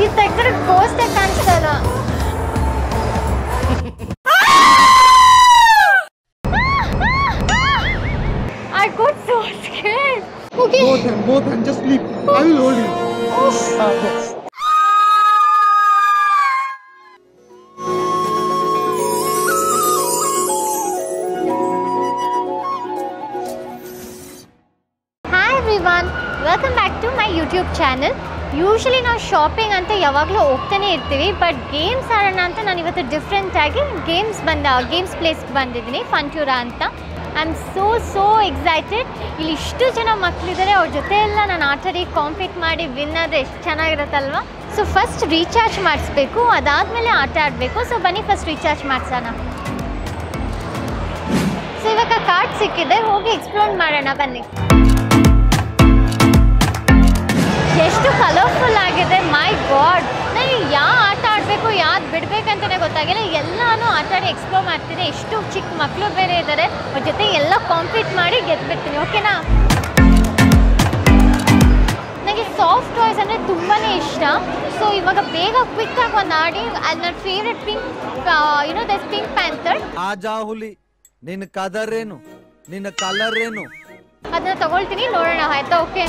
ಈ ತೆಗ್ದ್ರೆ ಗೋಸ್ಟೇ ಕಾಣಿಸ್ತಲ್ಲ. I got so scared. Okay. Both hands, just sleep. I will hold you. Yes. Hi everyone, welcome back to my YouTube channel. Usually ನಾವು shopping ಅಂತ ಯಾವಾಗಲೂ ಹೋಗ್ತಾನೆ ಇರ್ತೀವಿ, ಬಟ್ ಗೇಮ್ಸ್ ಆಡೋಣ ಅಂತ ನಾನು ಇವತ್ತು ಡಿಫ್ರೆಂಟ್ ಆಗಿ ಗೇಮ್ಸ್ ಪ್ಲೇಸ್ಗೆ ಬಂದಿದ್ದೀನಿ, ಫಂಟ್ಯೂರಾ ಅಂತ. I am so excited. ಇಲ್ಲಿ ಇಷ್ಟು ಜನ ಮಕ್ಕಳಿದ್ದಾರೆ, ಅವ್ರ ಜೊತೆ ಎಲ್ಲ ನಾನು ಆಟಾಡಿ ಕಾಂಪೀಟ್ ಮಾಡಿ ವಿನ್ ಆದರೆ ಎಷ್ಟು ಚೆನ್ನಾಗಿರುತ್ತಲ್ವ. ಸೊ ಫಸ್ಟ್ ರೀಚಾರ್ಜ್ ಮಾಡಿಸ್ಬೇಕು, ಅದಾದಮೇಲೆ ಆಟ ಆಡಬೇಕು. ಸೊ ಬನ್ನಿ ಫಸ್ಟ್ ರೀಚಾರ್ಜ್ ಮಾಡಿಸೋಣ. ಸೊ ಇವಾಗ ಕಾರ್ಡ್ ಸಿಕ್ಕಿದೆ, ಹೋಗಿ ಎಕ್ಸ್ಪ್ಲೋರ್ ಮಾಡೋಣ ಬನ್ನಿ. ಎಷ್ಟು ಕಲರ್ಫುಲ್ ಆಗಿದೆ, ಮೈ ಗಾಡ್. ನನಗೆ ಯಾವ ಆಟ ಆಡಬೇಕು ಯಾವ್ದು ಬಿಡಬೇಕಂತಲೇ ಗೊತ್ತಾಗಿಲ್ಲ. ಎಲ್ಲನೂ ಆಟ ಆಡಿ ಎಕ್ಸ್ಪ್ಲೋರ್ ಮಾಡ್ತೀನಿ. ಎಷ್ಟು ಚಿಕ್ಕ ಮಕ್ಕಳು ಬೇರೆ ಇದ್ದಾರೆ, ಅವ್ರ ಜೊತೆ ಎಲ್ಲ ಕಾಂಪೀಟ್ ಮಾಡಿ ಗೆದ್ಬಿಡ್ತೀನಿ. ಓಕೆನಾ? ನನಗೆ ಸಾಫ್ಟ್ ಟಾಯ್ಸ್ ಅಂದರೆ ತುಂಬಾ ಇಷ್ಟ. ಸೊ ಇವಾಗ ಬೇಗ ಕ್ವಿಕ್ಕಾಗಿ ಒಂದು ಆಡಿ, ಅದು ನನ್ನ ಫೇವ್ರೆಟ್ ಪಿಂಕ್ ದಸ್ ಪಿಂಕ್ ಪ್ಯಾಂಥರ್. ಆಜಾ ಹುಲಿ, ನಿನ್ನ ಕಲರ್ ಏನು, ನಿನ್ನ ಕಲರ್ ಏನು, ಅದನ್ನ ತಗೊಳ್ತೀನಿ, ನೋಡೋಣ ಆಯ್ತಾ? ಓಕೆ,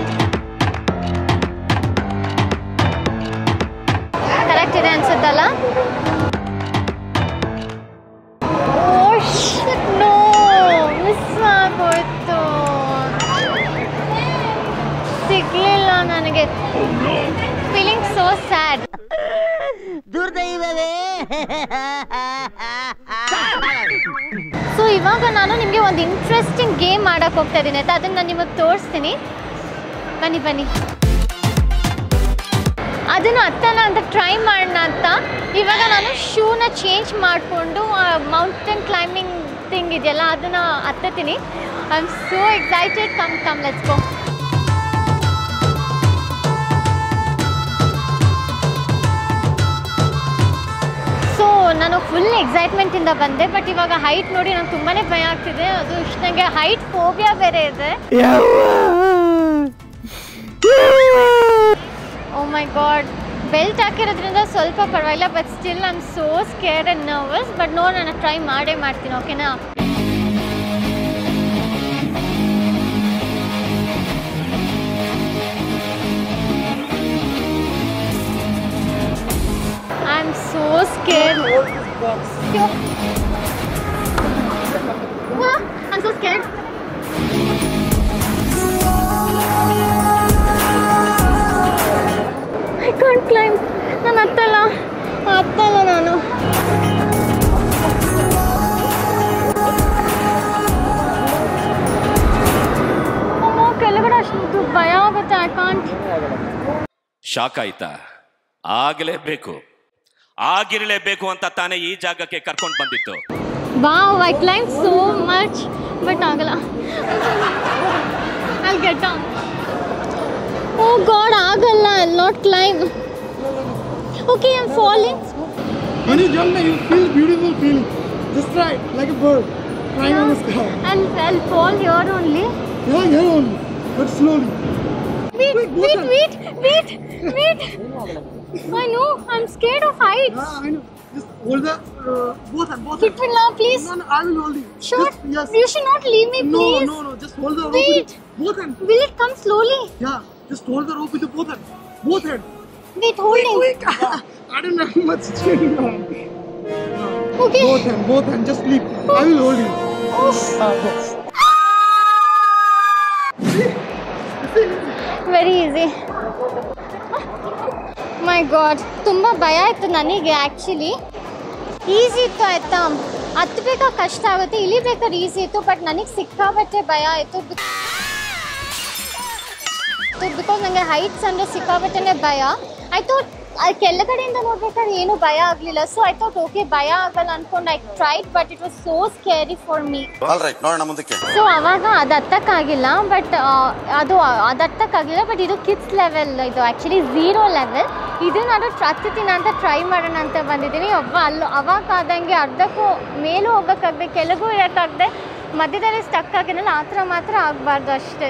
ಕರೆಕ್ಟ್ ಇದೆ ಅನ್ಸುತ್ತಲ್ಲ? ನೋ, ಮಿಸ್ ಆಗೋಯ್ತು, ಸಿಗ್ಲಿಲ್ಲ ನನಗೆ. Feeling so sad. ದುರ್ದೈವವೇ. ಸೊ ಇವಾಗ ನಾನು ನಿಮಗೆ ಒಂದು ಇಂಟ್ರೆಸ್ಟಿಂಗ್ ಗೇಮ್ ಮಾಡಕ್ಕೆ ಹೋಗ್ತಾ ಇದ್ದೀನಿ ಆಯ್ತಾ? ಅದನ್ನು ನಾನು ನಿಮಗೆ ತೋರಿಸ್ತೀನಿ. ಬನ್ನಿ ಅದನ್ನು ಹತ್ತೋಣ ಅಂತ ಟ್ರೈ ಮಾಡೋಣ ಅಂತ. ಇವಾಗ ನಾನು ಶೂನ ಚೇಂಜ್ ಮಾಡಿಕೊಂಡು ಮೌಂಟೇನ್ ಕ್ಲೈಂಬಿಂಗ್ ಥಿಂಗ್ ಇದೆಯಲ್ಲ ಅದನ್ನು ಹತ್ತತೀನಿ. I am so excited. Come let's go. So ನಾನು ಫುಲ್ ಎಕ್ಸೈಟ್ಮೆಂಟಿಂದ ಬಂದೆ, ಬಟ್ ಇವಾಗ ಹೈಟ್ ನೋಡಿ ನಂಗೆ ತುಂಬಾ ಭಯ ಆಗ್ತಿದೆ. ಅದು ಇಷ್ಟು ನನಗೆ ಹೈಟ್ ಫೋಬಿಯಾ ಬೇರೆ ಇದೆ. ಓ ಮೈ ಗಾಡ್, ಬೆಲ್ಟ್ ಹಾಕಿರೋದ್ರಿಂದ ಸ್ವಲ್ಪ ಪರವಾಗಿಲ್ಲ, but still I am so scared and nervous. But ನಾನು ಟ್ರೈ ಮಾಡೇ ಮಾಡ್ತೀನಿ. ಓಕೆನಾ? I am so scared. I am so scared. I can't climb. ನಾನು ಹತ್ತಲ್ಲ ನಾನು. ಕೆಳಗಡೆ ಅಷ್ಟು ಭಯ ಆಗುತ್ತೆ. I can't. ಶಾಕ್ ಆಯ್ತಾ? ಆಗಲೇಬೇಕು, ಆಗಿರಲೇಬೇಕು ಅಂತ ತಾನೇ ಈ ಜಾಗಕ್ಕೆ ಕರ್ಕೊಂಡು ಬಂದಿತ್ತು. Wow, I climb so much, but ಆಗಲ್ಲ. I'll get down. Oh God, agalla, I'll not climb. Okay, I'm falling. When you jump, you feel beautiful feeling. Just try, like a bird, flying on the sky. And I'll fall here only. Yeah, here only, but slowly. Wait. I know, I'm scared of heights. Yeah, I know. Just hold the both hands. It will now, please. No, I will hold you. Sure. Yes. You should not leave me, please. No. Just hold the rope. Wait. With both hands. Will it come slowly? Yeah. Just hold the rope with the both hands. Both hands. Wait, holding. Quick. I don't have much strength now. Okay. Both hands. Just sleep. I will hold you. Very easy. My God, ತುಂಬಾ ಭಯ ಆಯ್ತು ನನಗೆ. Actually easy ಇತ್ತು ಆಯ್ತಾ, ಹತ್ತಬೇಕಾ ಕಷ್ಟ ಆಗುತ್ತೆ, ಇಳಿಬೇಕಾದ್ರೆ easy ಇತ್ತು. But ನನಗೆ ಸಿಕ್ಕಾಬಟ್ಟೆ ಭಯ ಆಯಿತು, ಬಿಕಾಸ್ ನನಗೆ ಹೈಟ್ಸ್ ಅಂದರೆ ಸಿಕ್ಕಾಬಟ್ಟೆನೇ ಭಯ. ಐ ಥಾಟ್ ಕೆಳಗಡೆಯಿಂದ ನೋಡ್ಬೇಕಾದ್ರೆ ಏನು ಭಯ ಆಗಲಿಲ್ಲ. ಸೊ ಐ ಥಾಟ್ ಓಕೆ, ಭಯ ಆಗಲ್ಲ ಅನ್ಕೊಂಡು I tried, but it was so scary for me. So ಅವಾಗ ಅದು ಹತ್ತಕ್ಕಾಗಿಲ್ಲ, ಬಟ್ ಅದು ಹತ್ತಕ್ಕಾಗಲಿಲ್ಲ. ಬಟ್ ಇದು ಕಿಡ್ಸ್ ಲೆವೆಲ್, ಇದು ಆ್ಯಕ್ಚುಲಿ 0 ಲೆವೆಲ್. ಇದು ನಾನು ಹತ್ತುತ್ತೀನಿ ಅಂತ ಟ್ರೈ ಮಾಡೋಣ ಅಂತ ಬಂದಿದ್ದೀನಿ. ಅವಾಗ ಆದಂಗೆ ಅರ್ಧಕ್ಕೂ ಮೇಲೂ ಹೋಗೋಕ್ಕಾಗದೆ, ಕೆಳಗೂ ಇರೋಕ್ಕಾಗದೆ, ಮಧ್ಯದಲ್ಲಿ ಸ್ಟಕ್ ಆಗಿನಲ್ಲ, ಆ ಥರ ಮಾತ್ರ ಆಗಬಾರ್ದು ಅಷ್ಟೇ.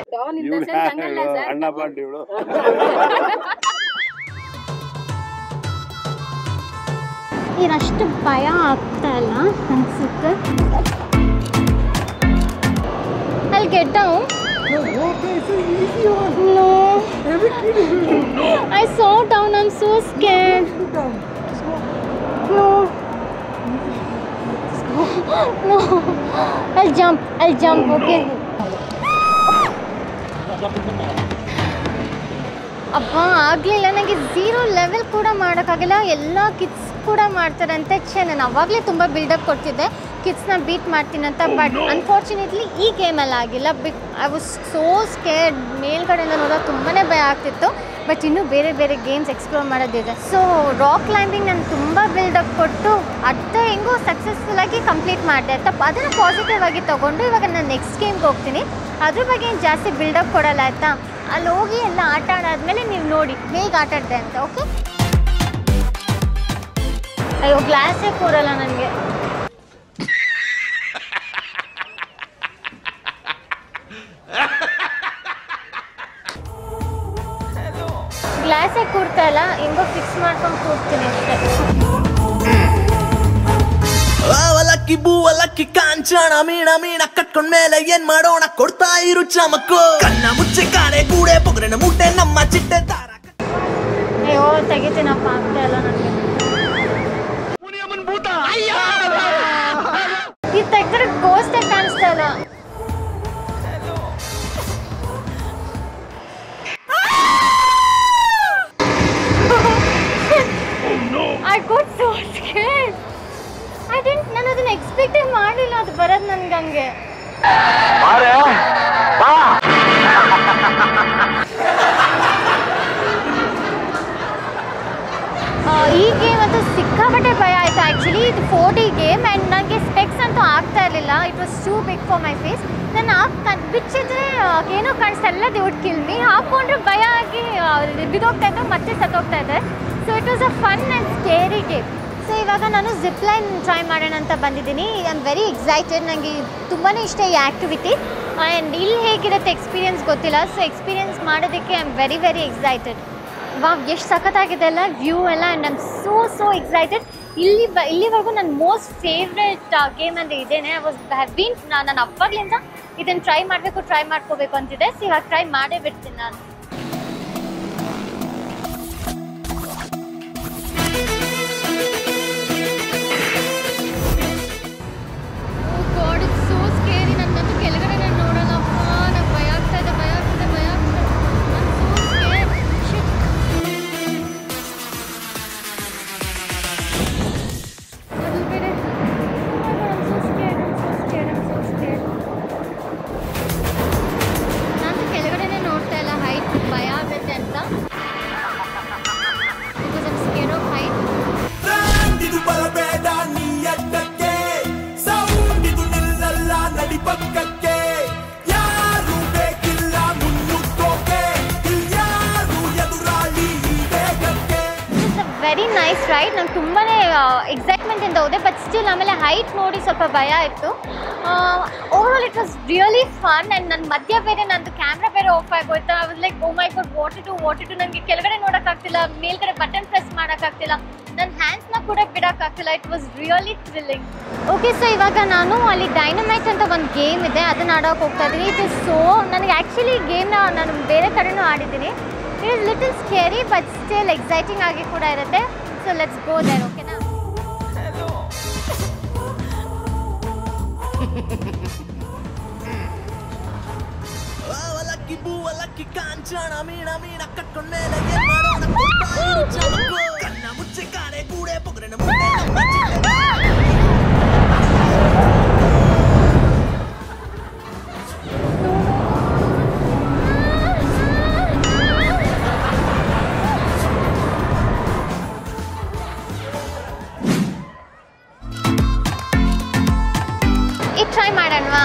ಏನಷ್ಟು ಭಯ ಆಗ್ತಾ ಇಲ್ಲ ಅನ್ಸುತ್ತೆ. I'll get down. No, okay, it's an easy one. No. Every kid will do it. I saw down. I'm so scared. Sit down. Just go. No. No. I'll jump. Okay. ಅಪ್ಪ ಆಗಲಿಲ್ಲ, ನನಗೆ 0 ಲೆವೆಲ್ ಕೂಡ ಮಾಡೋಕ್ಕಾಗಿಲ್ಲ. ಎಲ್ಲ kids ಕೂಡ ಮಾಡ್ತಾರಂತೆ. ನಾನು ಅವಾಗಲೇ ತುಂಬ ಬಿಲ್ಡಪ್ ಕೊಡ್ತಿದ್ದೆ ಕಿಡ್ಸ್ನ ಬೀಟ್ ಮಾಡ್ತೀನಿ ಅಂತ. ಬಟ್ ಅನ್ಫಾರ್ಚುನೇಟ್ಲಿ ಈ ಗೇಮಲ್ಲಿ ಆಗಿಲ್ಲ. I was so scared. ಮೇಲ್ಗಡೆಯಿಂದ ನೋಡೋದು ತುಂಬಾ ಭಯ ಆಗ್ತಿತ್ತು. ಬಟ್ ಇನ್ನೂ ಬೇರೆ ಬೇರೆ ಗೇಮ್ಸ್ ಎಕ್ಸ್ಪ್ಲೋರ್ ಮಾಡೋದಿದೆ. ಸೊ ರಾಕ್ ಕ್ಲೈಂಬಿಂಗ್ ನಾನು ತುಂಬ ಬಿಲ್ಡಪ್ ಕೊಟ್ಟು ಹೆಂಗೋ ಸಕ್ಸಸ್ಫುಲ್ಲಾಗಿ ಕಂಪ್ಲೀಟ್ ಮಾಡಿದೆ ಅಂತ ಅದನ್ನು ಪಾಸಿಟಿವ್ ಆಗಿ ತೊಗೊಂಡು ಇವಾಗ ನಾನು ನೆಕ್ಸ್ಟ್ ಗೇಮ್ಗೆ ಹೋಗ್ತೀನಿ. ಅದ್ರ ಬಗ್ಗೆ ಏನು ಜಾಸ್ತಿ ಬಿಲ್ಡಪ್ ಕೊಡಲ್ಲ ಆಯಿತಾ. ಅಲ್ಲಿ ಹೋಗಿ ಎಲ್ಲ ಆಟ ಆಡಾದ್ಮೇಲೆ ನೀವು ನೋಡಿ ಹೇಗೆ ಆಟ ಆಡಿದೆ ಅಂತ. ಓಕೆ. ಅಯ್ಯೋ ಗ್ಲಾಸೇ ಕೂರಲ್ಲ ನನಗೆ. ಗ್ಲಾಸೇ ಕೂರ್ತಾ ಇಲ್ಲ, ಹೆಂಗೋ ಫಿಕ್ಸ್ ಮಾಡ್ಕೊಂಡು ಕೂರ್ತೀನಿ ಅಷ್ಟೇ. ಅವಲಕ್ಕಿ ಬೂವಲಕ್ಕಿ ಕಾಂಚನ ಮೀಣ ಕಟ್ಕೊಂಡ್ಮೇಲೆ ಏನ್ ಮಾಡೋಣ, ಕೊಡ್ತಾ ಇರು ಚಮಕ್ಕು. ಕಣ್ಣ ಮುಚ್ಚೆ ಕಾಣೆ ಗೂಡೆ ಪೊಗರಿನ ಮುಟ್ಟೆ ನಮ್ಮ ಚಿಟ್ಟೆ ತಾರ. ಅಯ್ಯೋ ತೆಗಿತೀನಪ್ಪ, ಆಗ್ತಾ ಇಲ್ಲ ನನಗೆ. ಈ ತೆಗ್ದ್ರೆ ಗೋಸ್ಟೇ ಕಾಣಿಸ್ತಾ ಇಲ್ಲ. I got so scared. ನಾನು ಅದನ್ನ ಎಕ್ಸ್ಪೆಕ್ಟೇ ಮಾಡಲಿಲ್ಲ ಅದು ಬರೋದು ನನ್ಗೆ ಹಂಗೆ. ಈ ಗೇಮ್ ಅಂತೂ ಸಿಕ್ಕಾಪಟ್ಟೆ ಭಯ ಆಯಿತು. ಆ್ಯಕ್ಚುಲಿ ಇದು 4D ಗೇಮ್ ಆ್ಯಂಡ್ ನನಗೆ ಸ್ಪೆಕ್ಸ್ ಅಂತೂ ಆಗ್ತಾ ಇರಲಿಲ್ಲ. It was too big for my face. ನಾನು ಬಿಚ್ಚಿದ್ರೆ ಏನೋ ಕಾಣಿಸ್ತಾ ಇಲ್ಲ. They would kill me. ಹಾಕ್ಕೊಂಡ್ರೆ ಭಯ ಆಗಿ ಬಿದ್ದೋಗ್ತಾ ಇದ್ದೆ, ಮತ್ತೆ ಸತ್ತೋಗ್ತಾ ಇದೆ. So it was a fun and scary game. So ಇವಾಗ ನಾನು ಜಿಪ್ ಲೈನ್ ಟ್ರೈ ಮಾಡೋಣ ಅಂತ ಬಂದಿದ್ದೀನಿ. I am very excited. ನನಗೆ ತುಂಬಾ ಇಷ್ಟ ಈ ಆ್ಯಕ್ಟಿವಿಟಿ. ಆ್ಯಂಡ್ ಇಲ್ಲಿ ಹೇಗಿರುತ್ತೆ ಎಕ್ಸ್ಪೀರಿಯನ್ಸ್ ಗೊತ್ತಿಲ್ಲ. ಸೊ ಎಕ್ಸ್ಪೀರಿಯನ್ಸ್ ಮಾಡೋದಕ್ಕೆ I am very very excited. Wow, ಎಷ್ಟು ಸಖತ್ತಾಗಿದೆ ಅಲ್ಲ ವ್ಯೂ ಎಲ್ಲ. And I am so excited. ಇಲ್ಲಿವರೆಗೂ ನನ್ನ ಮೋಸ್ಟ್ ಫೇವ್ರೆಟ್ ಗೇಮ್ ಅಂದರೆ ಇದೇನೆ. ನಾನು ಅವಾಗಲಿಂದ ಇದನ್ನು ಟ್ರೈ ಮಾಡ್ಕೋಬೇಕು ಅಂತಿದೆ. ಸೊ ಇವಾಗ ಟ್ರೈ ಮಾಡೇ ಬಿಡ್ತೀನಿ ನಾನು. Very nice ride. ನಂಗೆ ತುಂಬಾ ಎಕ್ಸೈಟ್ಮೆಂಟಿಂದ ಹೋದೆ. ಬಟ್ ಸ್ಟಿಲ್ ಆಮೇಲೆ ಹೈಟ್ ನೋಡಿ ಸ್ವಲ್ಪ ಭಯ ಇತ್ತು. Overall it was really fun. And ನನ್ನ ಮಧ್ಯ ಬೇರೆ ನಂದು ಕ್ಯಾಮ್ರಾ ಬೇರೆ ಆಫ್ ಆಗೋಯ್ತು. I was like oh my God, what to ನನಗೆ ಕೆಳಗಡೆ ನೋಡೋಕ್ಕಾಗ್ತಿಲ್ಲ, ಮೇಲ್ಗಡೆ ಬಟನ್ ಪ್ರೆಸ್ ಮಾಡೋಕ್ಕಾಗ್ತಿಲ್ಲ, ನನ್ನ ಹ್ಯಾಂಡ್ಸ್ನ ಕೂಡ ಬಿಡೋಕ್ಕಾಗ್ತಿಲ್ಲ. It was really thrilling. Okay, so ಇವಾಗ ನಾನು ಅಲ್ಲಿ ಡೈನಮೈಟ್ ಅಂತ ಒಂದು ಗೇಮ್ ಇದೆ, ಅದನ್ನು ಆಡೋಕೆ ಹೋಗ್ತಾ ಇದ್ದೀನಿ. ಇಟ್ ಇಸ್ ಸೋ ನನಗೆ ಆ್ಯಕ್ಚುಲಿ ಗೇಮ್ನ ನಾನು ಬೇರೆ ಕಡೆನೂ ಆಡಿದ್ದೀನಿ. It is little scary but still exciting ಆಗಿ ಕೂಡ ಇರುತ್ತೆ. So let's go there. ಓಕೆನಾ? ಅವಲಕ್ಕಿ ಬೂವಲಕ್ಕಿ ಕಾಂಚನ ಮೀಣ ಕಟ್ಕೊಂಡ್ಮೇಲೆ ಏನ್ ಮಾಡೋಣ, ಕೊಡ್ತಾ ಇರು ಚಮಕ್ಕು. ಕಣ್ಣ ಮುಚ್ಚೆ ಕಾಣೆ ಗೂಡೆ ಪೊಗರಿನ ಮುಟ್ಟೆ ನಮ್ಮ ಚಿಟ್ಟೆ ತಾರ. ಇದು ಟ್ರೈ ಮಾಡೋಣವಾ?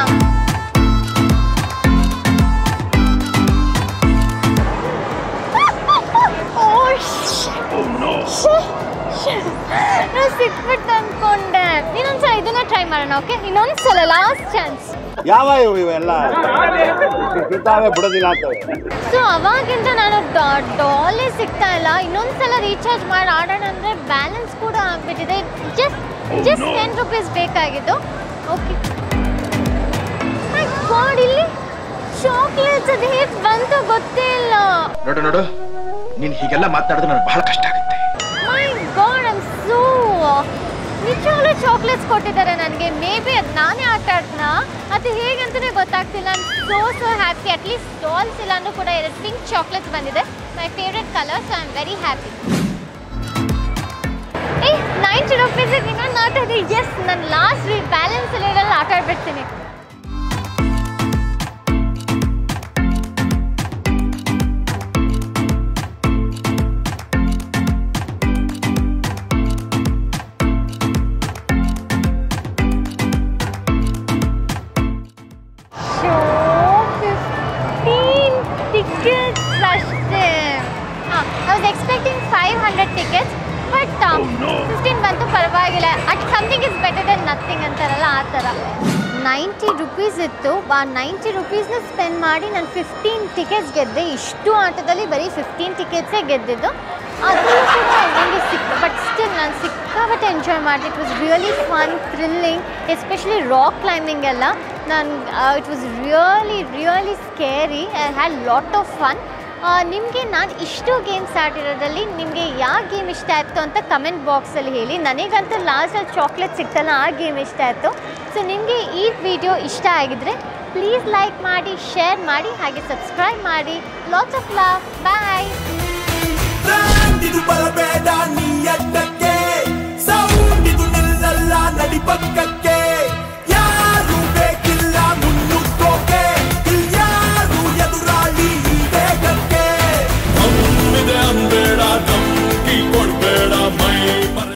ಸಿಕ್ಬಿಟ್ಟು ಅನ್ಕೊಂಡೆ. ಇನ್ನೊಂದ್ಸಲ ಇದನ್ನ ಟ್ರೈ ಮಾಡೋಣ. ಓಕೆ, ಇನ್ನೊಂದ್ಸಲ ಲಾಸ್ಟ್ ಚಾನ್ಸ್. ಯಾವ ಇವೆಲ್ಲ ಬಿಡೋದಿಲ್ಲ ಅಂತವೆ. ಸೊ ಅವಾಗಿಂದ ನಾನು ಡಾಲೇ ಸಿಗ್ತಾ ಇಲ್ಲ. ಇನ್ನೊಂದ್ಸಲ ರೀಚಾರ್ಜ್ ಮಾಡಿ ಆಡೋಣ ಅಂದರೆ ಬ್ಯಾಲೆನ್ಸ್ ಕೂಡ ಆಗ್ಬಿಟ್ಟಿದೆ. ಜಸ್ಟ್ 10 ರೂಪೀಸ್ ಬೇಕಾಗಿದ್ದು. ಓಕೆ, ಮೈ ಗಾಡ್, ಇಲ್ಲಿ ಚಾಕ್ಲೇಟ್ಸ್ ಅದು ಹೇಗೆ ಬಂತು ಗೊತ್ತೇ ಇಲ್ಲ. ನೋಡು ನೀನು ಹೀಗೆಲ್ಲ ಮಾತಾಡಿದ್ರೆ ನನಗೆ ಬಹಳ ಕಷ್ಟ ಆಗುತ್ತೆ. My God, I am so ನಿಜವಾಗ್ಲೂ ಚಾಕ್ಲೇಟ್ಸ್ ಕೊಟ್ಟಿದ್ದಾರೆ ನನಗೆ. ಮೇ ಬಿ ಅದು ನಾನೇ ಆಟ ಆಡ್ನ, ಅದು ಹೇಗಂತಲೇ ಗೊತ್ತಾಗ್ತಿಲ್ಲ. I so happy. At least dolls ಇಲ್ಲ ಅಂದ್ರೂ ಕೂಡ 2 ಪಿಂಕ್ ಚಾಕ್ಲೇಟ್ಸ್ ಬಂದಿದೆ. My favourite colour, so I am very happy. 90 rupees ಇನ್ನೊಂದು ಆಟ ಇದೆ. ಎಸ್, ನಾನು ಲಾಸ್ಟ್ ಬ್ಯಾಲೆನ್ಸ್ ಇರೋದ್ರಲ್ಲಿ ಆಟ ಆಡ್ಬಿಡ್ತೀನಿ. I was expecting 500 tickets, but 15 ಬಂತು, ಪರವಾಗಿಲ್ಲ. Something is better than nothing ಅಂತಾರಲ್ಲ ಆ ಥರ. 90 ರೂಪೀಸ್ ಇತ್ತು. ಆ 90 ರೂಪೀಸ್ನ ಸ್ಪೆಂಡ್ ಮಾಡಿ ನಾನು 15 ಟಿಕೆಟ್ಸ್ ಗೆದ್ದೆ. ಇಷ್ಟು ಆಟದಲ್ಲಿ ಬರೀ 15 ಟಿಕೆಟ್ಸೇ ಗೆದ್ದಿದ್ದು. ಅದು ಕೂಡ ನನಗೆ ಬಟ್ ಸ್ಟಿಲ್ ನಾನು ಸಿಕ್ಕಾಬಟ್ಟೆ ಎಂಜಾಯ್ ಮಾಡಿದೆ. It was really fun, thrilling, especially rock climbing ಎಲ್ಲ. It was really scary. I had lot of fun. ನಿಮಗೆ ನಾನು ಇಷ್ಟು ಗೇಮ್ಸ್ ಆಡಿರೋದ್ರಲ್ಲಿ ನಿಮಗೆ ಯಾವ ಗೇಮ್ ಇಷ್ಟ ಆಯಿತು ಅಂತ ಕಮೆಂಟ್ ಬಾಕ್ಸಲ್ಲಿ ಹೇಳಿ. ನನಗಂತೂ ಲಾಸ್ಟಲ್ಲಿ ಚಾಕ್ಲೇಟ್ ಸಿಗ್ತಲ್ಲ, ಆ ಗೇಮ್ ಇಷ್ಟ ಆಯಿತು. ಸೊ ನಿಮಗೆ ಈ ವಿಡಿಯೋ ಇಷ್ಟ ಆಗಿದ್ರೆ ಪ್ಲೀಸ್ ಲೈಕ್ ಮಾಡಿ, ಶೇರ್ ಮಾಡಿ, ಹಾಗೆ ಸಬ್ಸ್ಕ್ರೈಬ್ ಮಾಡಿ. Lots of love. ಬಾಯ್.